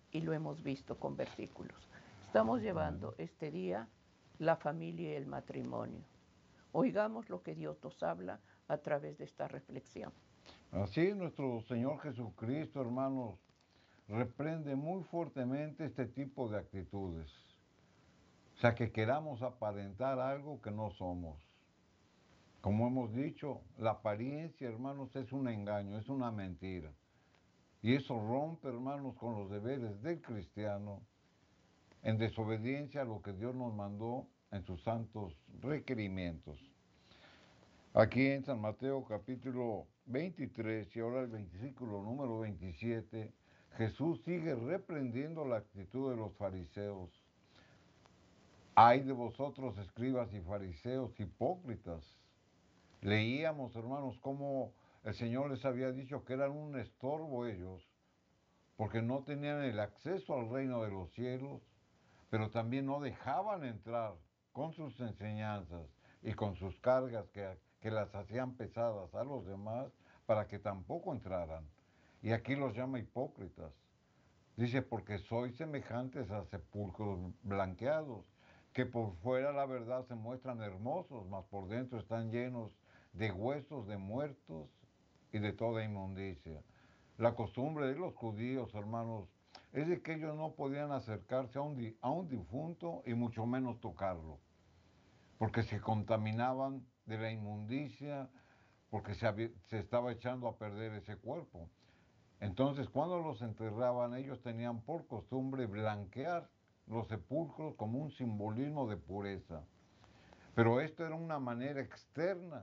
y lo hemos visto con versículos. Estamos llevando este día la familia y el matrimonio. Oigamos lo que Dios nos habla a través de esta reflexión. Así nuestro Señor Jesucristo, hermanos, reprende muy fuertemente este tipo de actitudes. O sea, que queramos aparentar algo que no somos. Como hemos dicho, la apariencia, hermanos, es un engaño, es una mentira. Y eso rompe, hermanos, con los deberes del cristiano en desobediencia a lo que Dios nos mandó en sus santos requerimientos. Aquí en San Mateo capítulo 23 y ahora el versículo número 27, Jesús sigue reprendiendo la actitud de los fariseos. Ay de vosotros, escribas y fariseos hipócritas. Leíamos, hermanos, cómo el Señor les había dicho que eran un estorbo ellos, porque no tenían el acceso al reino de los cielos, pero también no dejaban entrar con sus enseñanzas y con sus cargas que las hacían pesadas a los demás para que tampoco entraran. Y aquí los llama hipócritas. Dice, porque sois semejantes a sepulcros blanqueados, que por fuera la verdad se muestran hermosos, mas por dentro están llenos de huesos de muertos y de toda inmundicia. La costumbre de los judíos, hermanos, es de que ellos no podían acercarse a un difunto y mucho menos tocarlo, porque se contaminaban de la inmundicia, porque se estaba echando a perder ese cuerpo. Entonces, cuando los enterraban, ellos tenían por costumbre blanquear los sepulcros como un simbolismo de pureza. Pero esto era una manera externa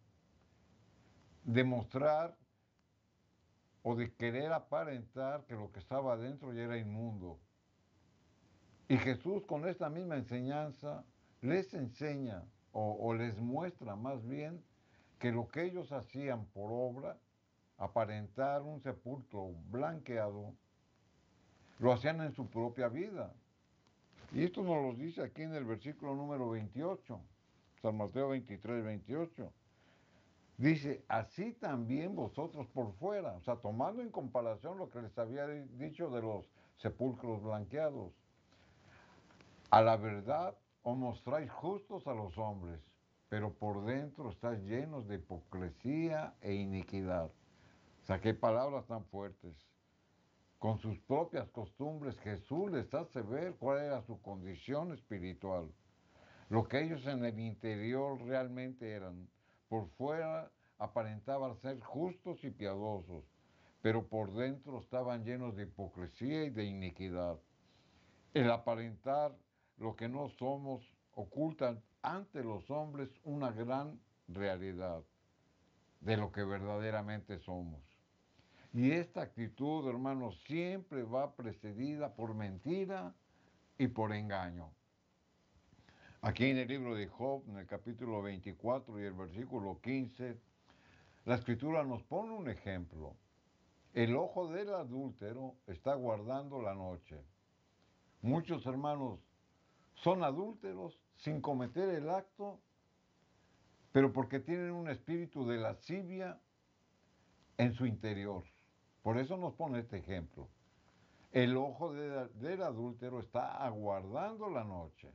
de mostrar o de querer aparentar que lo que estaba adentro ya era inmundo. Y Jesús con esta misma enseñanza les enseña o les muestra más bien que lo que ellos hacían por obra, aparentar un sepulcro blanqueado, lo hacían en su propia vida. Y esto nos lo dice aquí en el versículo número 28, San Mateo 23, 28. Dice, así también vosotros por fuera, o sea, tomando en comparación lo que les había dicho de los sepulcros blanqueados. A la verdad os mostráis justos a los hombres, pero por dentro estáis llenos de hipocresía e iniquidad. O sea, qué palabras tan fuertes. Con sus propias costumbres, Jesús les hace ver cuál era su condición espiritual. Lo que ellos en el interior realmente eran. Por fuera aparentaban ser justos y piadosos, pero por dentro estaban llenos de hipocresía y de iniquidad. El aparentar lo que no somos oculta ante los hombres una gran realidad de lo que verdaderamente somos. Y esta actitud, hermanos, siempre va precedida por mentira y por engaño. Aquí en el libro de Job, en el capítulo 24 y el versículo 15, la escritura nos pone un ejemplo. El ojo del adúltero está guardando la noche. Muchos hermanos son adúlteros sin cometer el acto, pero porque tienen un espíritu de lascivia en su interior. Por eso nos pone este ejemplo. El ojo del adúltero está aguardando la noche,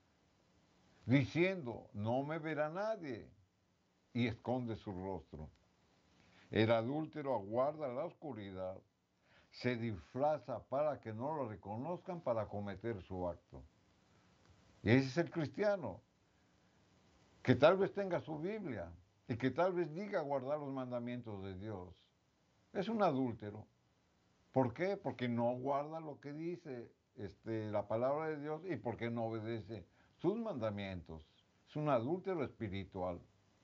diciendo, no me verá nadie, y esconde su rostro. El adúltero aguarda la oscuridad, se disfraza para que no lo reconozcan para cometer su acto. Y ese es el cristiano, que tal vez tenga su Biblia y que tal vez diga guardar los mandamientos de Dios. Es un adúltero. ¿Por qué? Porque no guarda lo que dice la palabra de Dios y porque no obedece sus mandamientos. Es un adúltero espiritual.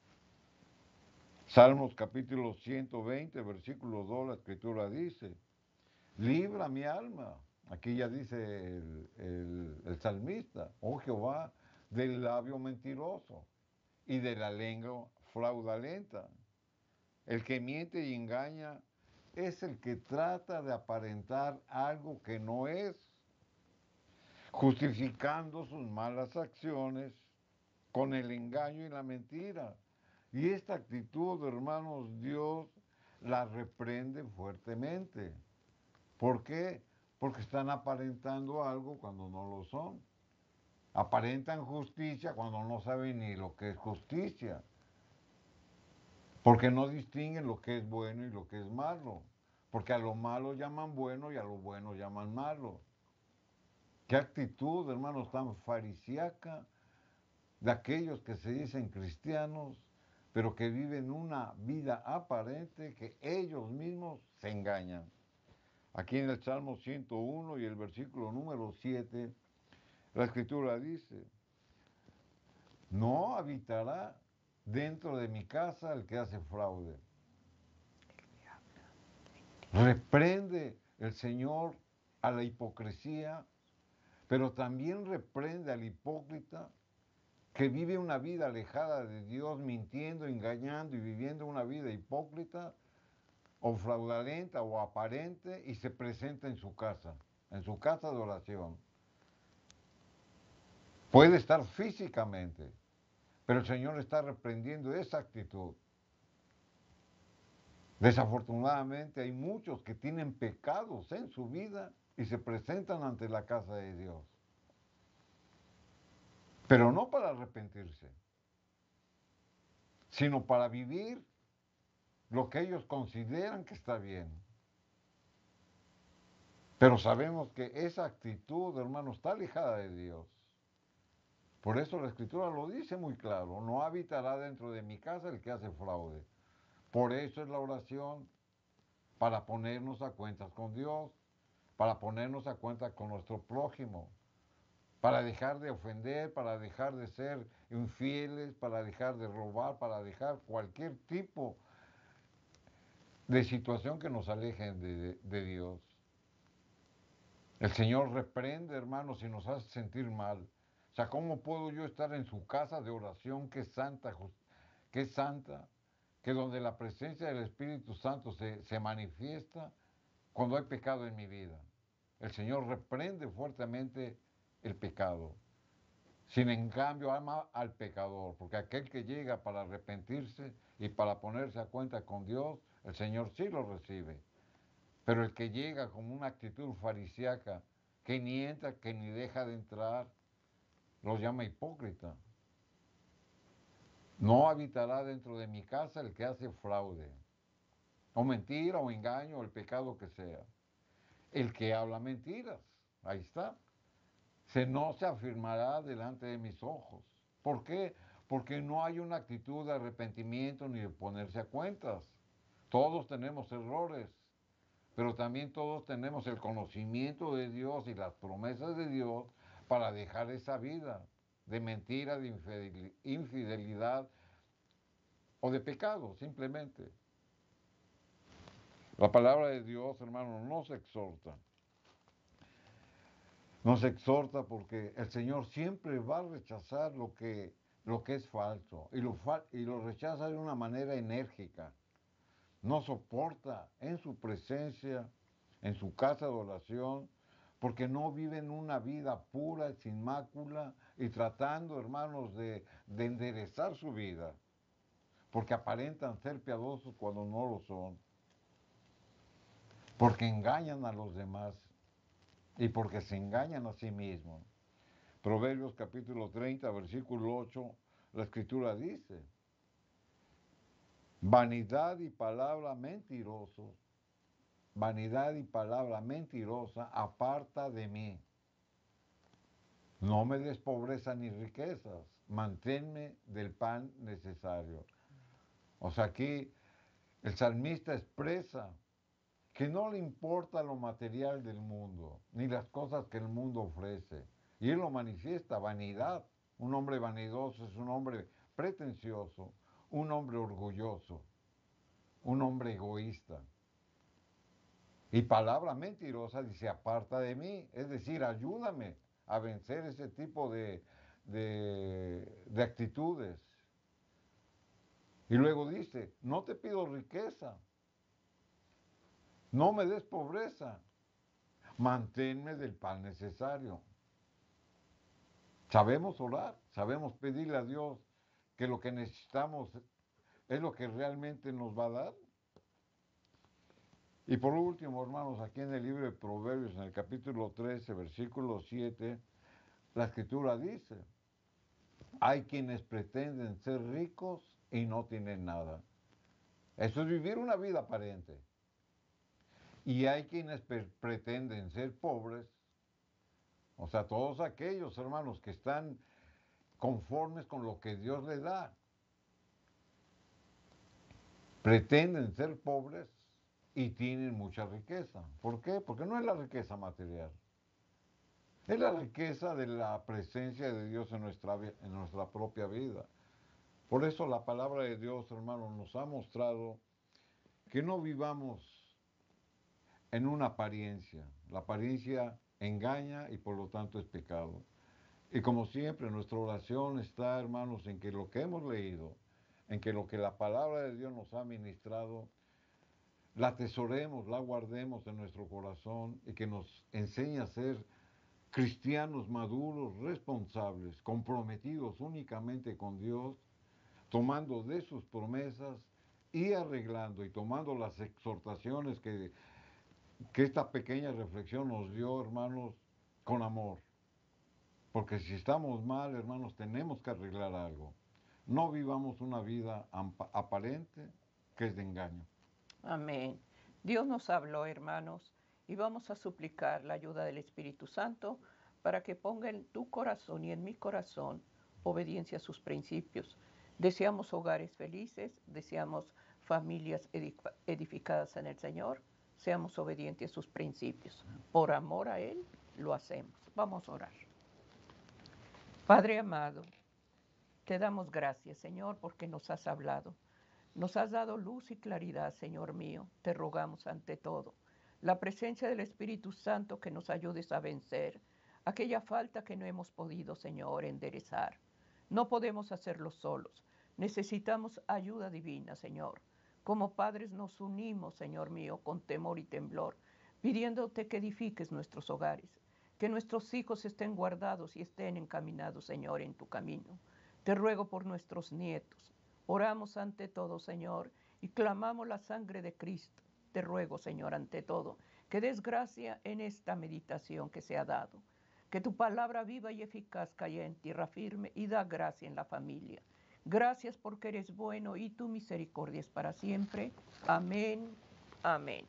Salmos capítulo 120, versículo 2, la escritura dice, libra mi alma. Aquí ya dice el salmista, oh Jehová, del labio mentiroso y de la lengua fraudulenta. El que miente y engaña es el que trata de aparentar algo que no es, justificando sus malas acciones con el engaño y la mentira. Y esta actitud, hermanos, Dios la reprende fuertemente. ¿Por qué? porque están aparentando algo cuando no lo son. Aparentan justicia cuando no saben ni lo que es justicia, porque no distinguen lo que es bueno y lo que es malo, porque a lo malo llaman bueno y a lo bueno llaman malo. Qué actitud, hermanos, tan farisíaca de aquellos que se dicen cristianos, pero que viven una vida aparente que ellos mismos se engañan. Aquí en el Salmo 101 y el versículo número 7, la Escritura dice, no habitará dentro de mi casa el que hace fraude. Reprende el Señor a la hipocresía, pero también reprende al hipócrita que vive una vida alejada de Dios, mintiendo, engañando y viviendo una vida hipócrita o fraudulenta o aparente y se presenta en su casa de oración. Puede estar físicamente, pero el Señor está reprendiendo esa actitud. Desafortunadamente hay muchos que tienen pecados en su vida y se presentan ante la casa de Dios, pero no para arrepentirse, sino para vivir lo que ellos consideran que está bien. Pero sabemos que esa actitud, hermano, está alejada de Dios. Por eso la Escritura lo dice muy claro, no habitará dentro de mi casa el que hace fraude. Por eso es la oración, para ponernos a cuentas con Dios, para ponernos a cuenta con nuestro prójimo, para dejar de ofender, para dejar de ser infieles, para dejar de robar, para dejar cualquier tipo de situación que nos aleje de Dios. El Señor reprende, hermanos, y nos hace sentir mal. O sea, ¿cómo puedo yo estar en su casa de oración que es santa, que donde la presencia del Espíritu Santo se manifiesta cuando hay pecado en mi vida? El Señor reprende fuertemente el pecado. Sin en cambio ama al pecador, porque aquel que llega para arrepentirse y para ponerse a cuenta con Dios, el Señor sí lo recibe. Pero el que llega con una actitud farisíaca, que ni entra, que ni deja de entrar, los llama hipócrita. No habitará dentro de mi casa el que hace fraude, o mentira, o engaño, o el pecado que sea. El que habla mentiras, ahí está. No se afirmará delante de mis ojos. ¿Por qué? Porque no hay una actitud de arrepentimiento ni de ponerse a cuentas. Todos tenemos errores, pero también todos tenemos el conocimiento de Dios y las promesas de Dios para dejar esa vida de mentira, de infidelidad o de pecado, simplemente. La palabra de Dios, hermano, nos exhorta porque el Señor siempre va a rechazar lo que es falso y lo rechaza de una manera enérgica. No soporta en su presencia, en su casa de oración, porque no viven una vida pura, sin mácula y tratando, hermanos, de enderezar su vida, porque aparentan ser piadosos cuando no lo son, porque engañan a los demás y porque se engañan a sí mismos. Proverbios capítulo 30, versículo 8, la Escritura dice, vanidad y palabra mentirosa aparta de mí. No me des pobreza ni riquezas, manténme del pan necesario. O sea, aquí el salmista expresa que no le importa lo material del mundo, ni las cosas que el mundo ofrece. Y él lo manifiesta, vanidad. Un hombre vanidoso es un hombre pretencioso, un hombre orgulloso, un hombre egoísta. Y palabra mentirosa dice, aparta de mí, es decir, ayúdame a vencer ese tipo de actitudes. Y luego dice, no te pido riqueza, no me des pobreza, manténme del pan necesario. Sabemos orar, sabemos pedirle a Dios que lo que necesitamos es lo que realmente nos va a dar. Y por último, hermanos, aquí en el libro de Proverbios, en el capítulo 13, versículo 7, la escritura dice, hay quienes pretenden ser ricos y no tienen nada. Eso es vivir una vida aparente. Y hay quienes pretenden ser pobres, o sea, todos aquellos hermanos que están conformes con lo que Dios les da, pretenden ser pobres y tienen mucha riqueza. ¿Por qué? Porque no es la riqueza material, es la riqueza de la presencia de Dios en nuestra propia vida. Por eso la palabra de Dios, hermanos, nos ha mostrado que no vivamos en una apariencia. La apariencia engaña y por lo tanto es pecado. Y como siempre, nuestra oración está, hermanos, en que lo que hemos leído, en que lo que la palabra de Dios nos ha ministrado, la atesoremos, la guardemos en nuestro corazón y que nos enseñe a ser cristianos maduros, responsables, comprometidos únicamente con Dios, tomando de sus promesas y arreglando y tomando las exhortaciones que esta pequeña reflexión nos dio, hermanos, con amor. Porque si estamos mal, hermanos, tenemos que arreglar algo. No vivamos una vida aparente que es de engaño. Amén. Dios nos habló, hermanos, y vamos a suplicar la ayuda del Espíritu Santo para que ponga en tu corazón y en mi corazón obediencia a sus principios. Deseamos hogares felices, deseamos familias edificadas en el Señor, seamos obedientes a sus principios. Por amor a Él lo hacemos. Vamos a orar. Padre amado, te damos gracias, Señor, porque nos has hablado. Nos has dado luz y claridad, Señor mío. Te rogamos ante todo la presencia del Espíritu Santo que nos ayudes a vencer aquella falta que no hemos podido, Señor, enderezar. No podemos hacerlo solos. Necesitamos ayuda divina, Señor. Como padres nos unimos, Señor mío, con temor y temblor, pidiéndote que edifiques nuestros hogares, que nuestros hijos estén guardados y estén encaminados, Señor, en tu camino. Te ruego por nuestros nietos. Oramos ante todo, Señor, y clamamos la sangre de Cristo. Te ruego, Señor, ante todo, que des gracia en esta meditación que se ha dado. Que tu palabra viva y eficaz caiga en tierra firme y da gracia en la familia. Gracias porque eres bueno y tu misericordia es para siempre. Amén. Amén.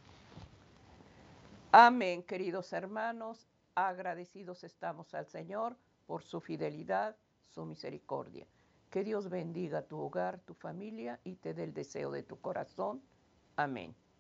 Amén, queridos hermanos. Agradecidos estamos al Señor por su fidelidad, su misericordia. Que Dios bendiga tu hogar, tu familia y te dé el deseo de tu corazón. Amén.